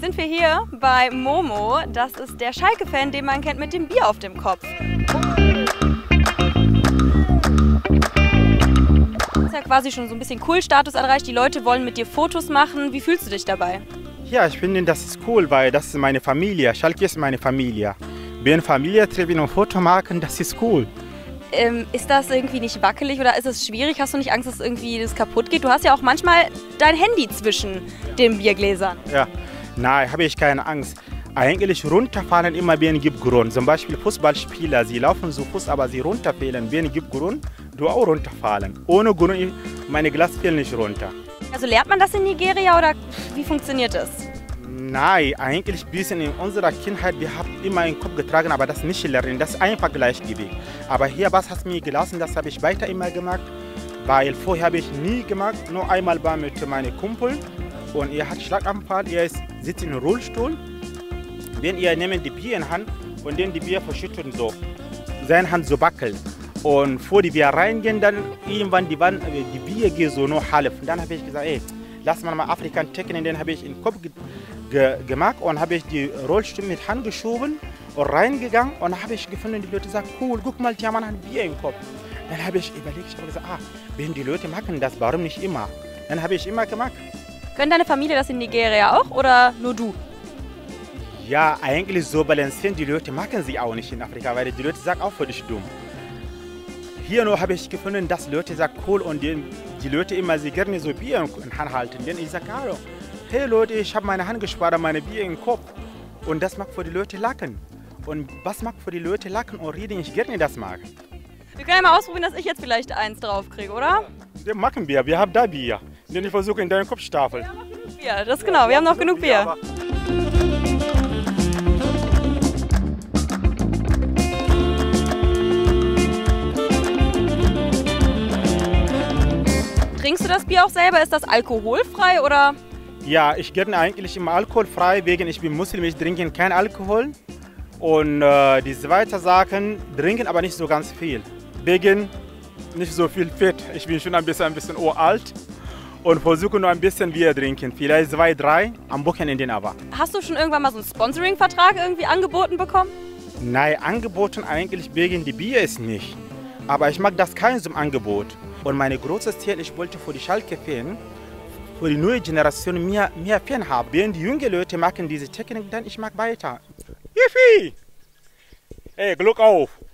Jetzt sind wir hier bei Momo. Das ist der Schalke-Fan, den man kennt mit dem Bier auf dem Kopf. Du hast ja quasi schon so ein bisschen Cool-Status erreicht. Die Leute wollen mit dir Fotos machen. Wie fühlst du dich dabei? Ja, ich finde, das ist cool, weil das ist meine Familie. Schalke ist meine Familie. Wenn Familie treffen und Foto machen, das ist cool. Ist das irgendwie nicht wackelig oder ist es schwierig? Hast du nicht Angst, dass irgendwie das kaputt geht? Du hast ja auch manchmal dein Handy zwischen den Biergläsern. Ja, nein, habe ich keine Angst. Eigentlich runterfallen immer, wenn es gibt Grund. Zum Beispiel Fußballspieler, sie laufen so Fuß, aber sie runterfallen. Wenn es gibt Grund, du auch runterfallen. Ohne Grund, meine Glas fällt nicht runter. Also lernt man das in Nigeria oder wie funktioniert das? Nein, eigentlich ein bisschen in unserer Kindheit, wir haben immer in den Kopf getragen, aber das nicht lernen, das ist einfach Gleichgewicht. Aber hier, was hast du mir gelassen, das habe ich weiter immer gemacht, weil vorher habe ich nie gemacht, nur einmal war mit meinem Kumpel und er hat Schlaganfall, er sitzt im Rollstuhl. Wenn ihr nehmt die Bier in Hand und dann die Bier verschütten so, seine Hand so wackelt. Und vor die Bier reingehen, dann irgendwann die Bier geht so nur halb. Und dann habe ich gesagt, ey, lass mal Afrika checken, den habe ich in den Kopf gemacht und habe ich die Rollstuhl mit Hand geschoben und reingegangen und habe ich gefunden, die Leute sagen, cool, guck mal, die haben ein Bier im Kopf. Dann habe ich überlegt, ich habe gesagt, wenn die Leute machen das, warum nicht immer? Dann habe ich immer gemacht. Können deine Familie das in Nigeria auch oder nur du? Ja, eigentlich so balancieren, die Leute machen sie auch nicht in Afrika, weil die Leute sagen auch völlig dumm. Hier nur habe ich gefunden, dass Leute sagen, cool und die Leute immer sie gerne so Bier in der Hand halten. Denn ich sage, hallo, hey Leute, ich habe meine Hand gespart, meine Bier im Kopf. Und das mag für die Leute lachen. Und was mag für die Leute lachen und reden, ich gerne das mag. Wir können ja mal ausprobieren, dass ich jetzt vielleicht eins drauf kriege, oder? Ja, machen wir, wir haben da Bier. Den ich versuche in deinen Kopf stapeln. Wir haben noch genug Bier, das ist genau, wir haben noch genug Bier. Trinkst du das Bier auch selber? Ist das alkoholfrei oder? Ja, ich gerne eigentlich immer alkoholfrei, wegen ich bin Muslim, ich trinke keinen Alkohol. Und die zweite Sachen trinken aber nicht so ganz viel. Wegen nicht so viel Fett. Ich bin schon ein bisschen uralt und versuche nur ein bisschen Bier trinken. Vielleicht 2, 3 am Wochenende aber. Hast du schon irgendwann mal so einen Sponsoring-Vertrag irgendwie angeboten bekommen? Nein, angeboten eigentlich wegen die Bier ist nicht. Aber ich mag das kein so Angebot. Und mein großes Ziel, ich wollte für die Schalke-Fan, für die neue Generation mehr Fan haben. Wenn die jungen Leute machen diese Technik, dann ich mag weiter. Yippie! Hey, Glück auf!